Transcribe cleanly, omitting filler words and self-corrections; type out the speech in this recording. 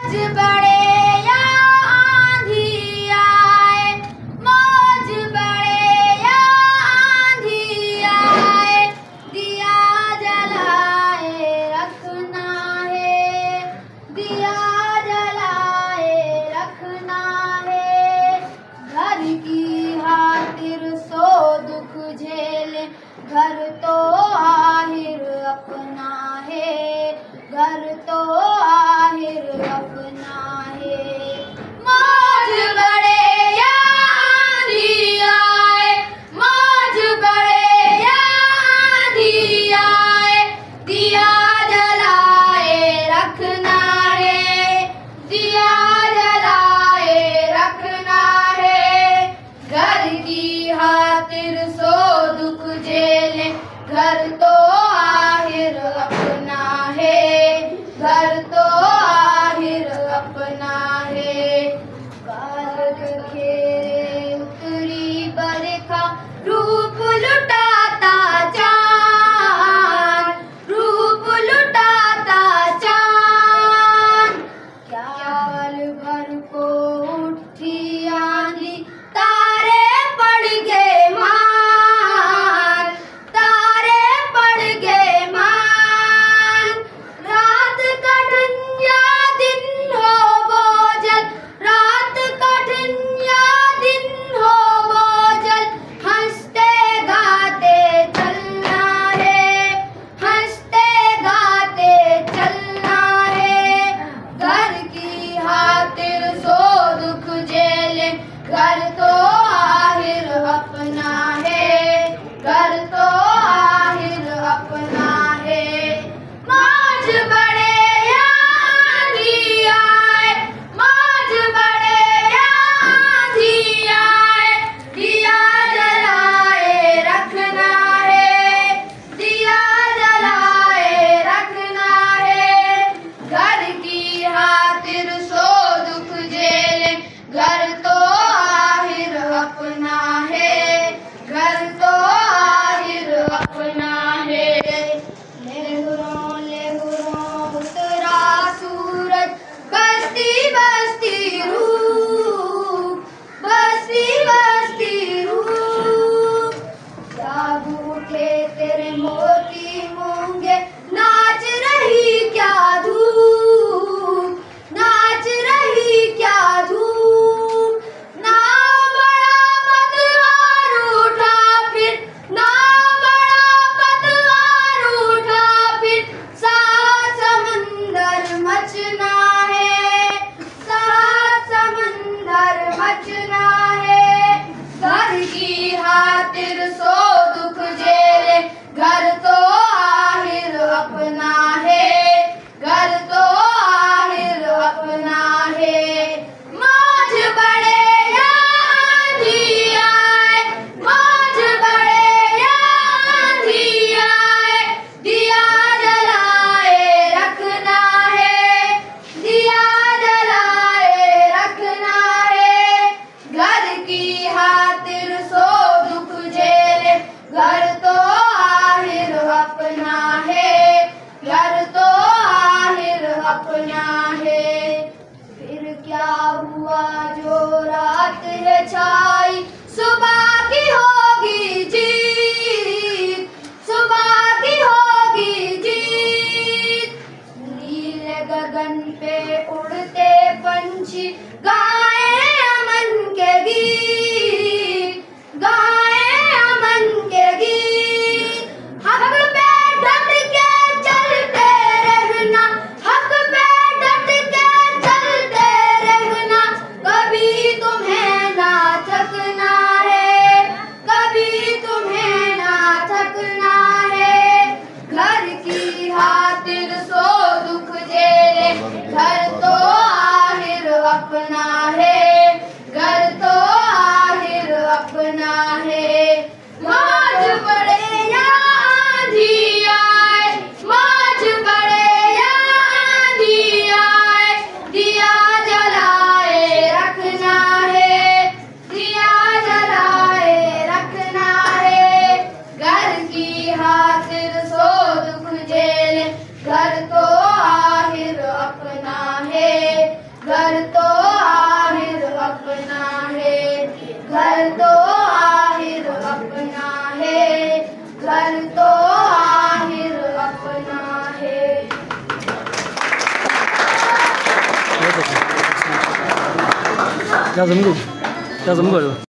घर तो आखिर अपना है, घर तो आखिर अपना है। मौज बड़े या आंधी आए, मौज बड़े या आंधी आए, दिया जलाए रखना है, दिया जलाए रखना है। घर की खातिर सो दुख झेले, घर तो आखिर अपना है, घर तो आखिर अपना है। कारग घेरे उतरी बरखा, रूप लुटाता चांद, रूप लुटाता चांद। क्या पल भर को उठी आंधी, तारे पड़ गए मान, तारे पड़ गए मान। रात कठिन या दिन हो बोझल, रात कठिन या दिन हो बोझल, हंसते गाते चलना है, हंसते गाते चलना है। घर की खातिर सो दुख झेले, घर तो आखिर अपना है, घर तो आखिर अपना है। मौज बड़े या आंधी आए, मौज बड़े या आंधी आए, दिया जलाए रखना है, दिया जलाए रखना है। घर की खातिर सो दुख झेले, घर तो आखिर अपना है, घर तो आखिर अपना है। लहरों लहरों उतरा सूरज, बसती बसती रूह, बसती बसती रूह। जाग उठे तेरे मोती मूंगे, नाच रही क्या धूप, नाच रही क्या धूप। ना बड़ा पतवार उठा फिर, ना बड़ा पतवार उठा फिर, सात समंदर मचना है, सात समंदर मचना है। घर की खातिर सो दुख झेले, घर तो आखिर अपना है, घर तो आखिर अपना है। मौज बड़े या आंधी आए, मौज बड़े या आंधी आए, दिया जलाए रखना है, दिया जलाए रखना है। घर की खातिर सो दुख झेले, घर तो आखिर अपना है, घर तो आखिर अपना है। फिर क्या हुआ जो रात है छाई, सुबह की होगी जीत, सुबह की होगी जीत। नीले गगन पे उड़ते पंछी गाए अमन के गीत, गाए अमन के गीत। हक पे डट के चलते रहना, हक पे डट के चलते रहना। कभी तुम्हें ना थकना है, कभी तुम्हें ना थकना है। घर की खातिर सो दुख झेले, घर तो आखिर अपना क्या समझो